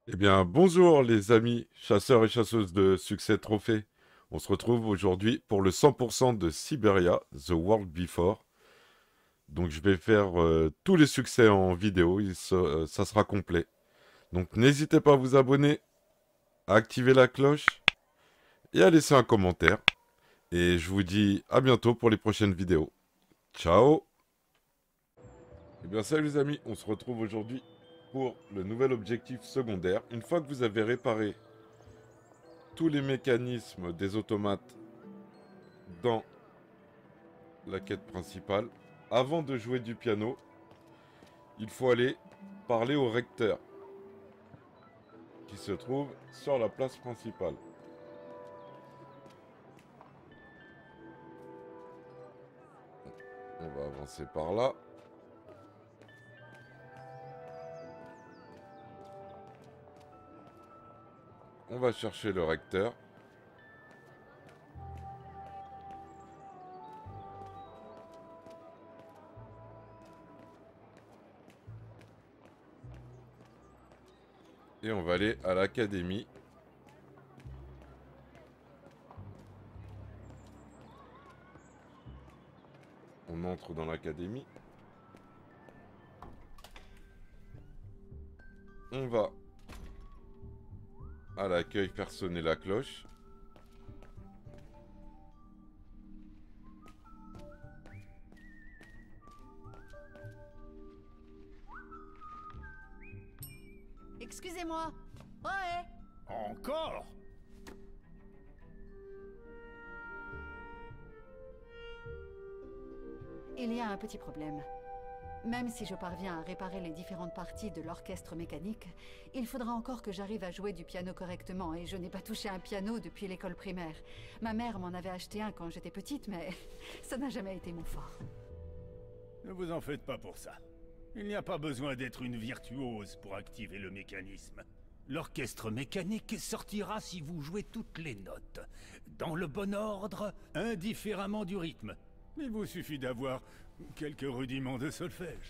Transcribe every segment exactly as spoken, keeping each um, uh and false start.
Eh bien, bonjour les amis chasseurs et chasseuses de Succès Trophée. On se retrouve aujourd'hui pour le cent pour cent de Siberia, The World Before. Donc je vais faire euh, tous les succès en vidéo, il se- euh, ça sera complet. Donc n'hésitez pas à vous abonner, à activer la cloche et à laisser un commentaire. Et je vous dis à bientôt pour les prochaines vidéos. Ciao! Eh bien salut les amis, on se retrouve aujourd'hui pour le nouvel objectif secondaire. Une fois que vous avez réparé tous les mécanismes des automates dans la quête principale, avant de jouer du piano, il faut aller parler au recteur qui se trouve sur la place principale. On va avancer par là. On va chercher le recteur. Et on va aller à l'académie. On entre dans l'académie. On va à l'accueil faire sonner la cloche. Excusez-moi. Ouais. Encore? Il y a un petit problème. Même si je parviens à réparer les différentes parties de l'orchestre mécanique, il faudra encore que j'arrive à jouer du piano correctement et je n'ai pas touché un piano depuis l'école primaire. Ma mère m'en avait acheté un quand j'étais petite, mais ça n'a jamais été mon fort. Ne vous en faites pas pour ça. Il n'y a pas besoin d'être une virtuose pour activer le mécanisme. L'orchestre mécanique sortira si vous jouez toutes les notes, dans le bon ordre, indifféremment du rythme. Il vous suffit d'avoir quelques rudiments de solfège.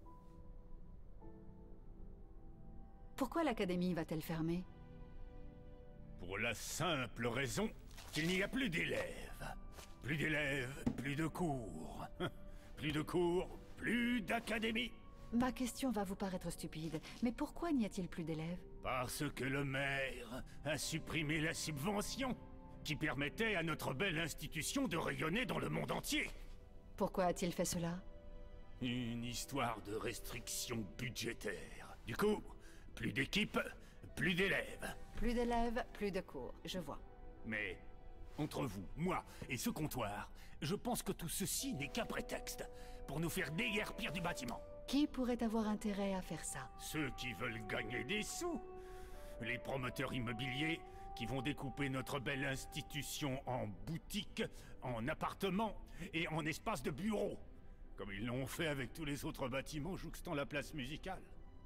Pourquoi l'académie va-t-elle fermer? Pour la simple raison qu'il n'y a plus d'élèves. Plus d'élèves, plus de cours. Plus de cours, plus d'académie. Ma question va vous paraître stupide, mais pourquoi n'y a-t-il plus d'élèves? Parce que le maire a supprimé la subvention qui permettait à notre belle institution de rayonner dans le monde entier. Pourquoi a-t-il fait cela? Une histoire de restrictions budgétaires. Du coup, plus d'équipes, plus d'élèves. Plus d'élèves, plus de cours, je vois. Mais, entre vous, moi et ce comptoir, je pense que tout ceci n'est qu'un prétexte pour nous faire déguerpir du bâtiment. Qui pourrait avoir intérêt à faire ça? Ceux qui veulent gagner des sous. Les promoteurs immobiliers qui vont découper notre belle institution en boutiques, en appartements et en espaces de bureaux. Comme ils l'ont fait avec tous les autres bâtiments jouxtant la place musicale.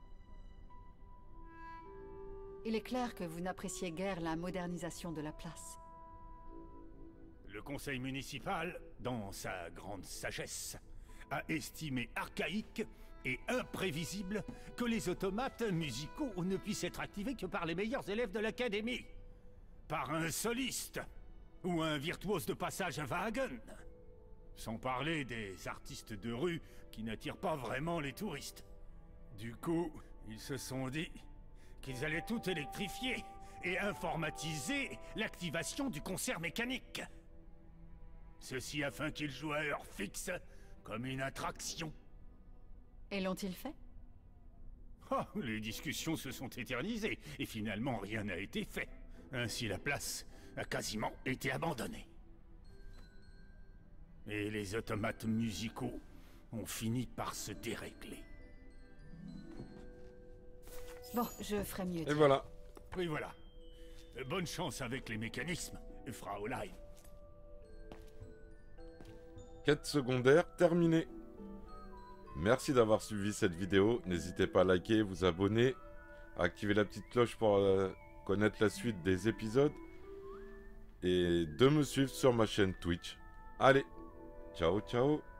Il est clair que vous n'appréciez guère la modernisation de la place. Le conseil municipal, dans sa grande sagesse, a estimé archaïque et imprévisible que les automates musicaux ne puissent être activés que par les meilleurs élèves de l'académie. Par un soliste ou un virtuose de passage à Wagen. Sans parler des artistes de rue qui n'attirent pas vraiment les touristes. Du coup, ils se sont dit qu'ils allaient tout électrifier et informatiser l'activation du concert mécanique. Ceci afin qu'ils jouent à heure fixe comme une attraction. Et l'ont-ils fait? Oh, les discussions se sont éternisées et finalement rien n'a été fait. Ainsi la place a quasiment été abandonnée. Et les automates musicaux ont fini par se dérégler. Bon, je ferai mieux. Et voilà. Oui, voilà. Bonne chance avec les mécanismes, Fraulein. Quête secondaire terminée. Merci d'avoir suivi cette vidéo. N'hésitez pas à liker, vous abonner, à activer la petite cloche pour euh, connaître la suite des épisodes. Et de me suivre sur ma chaîne Twitch. Allez, ciao ciao.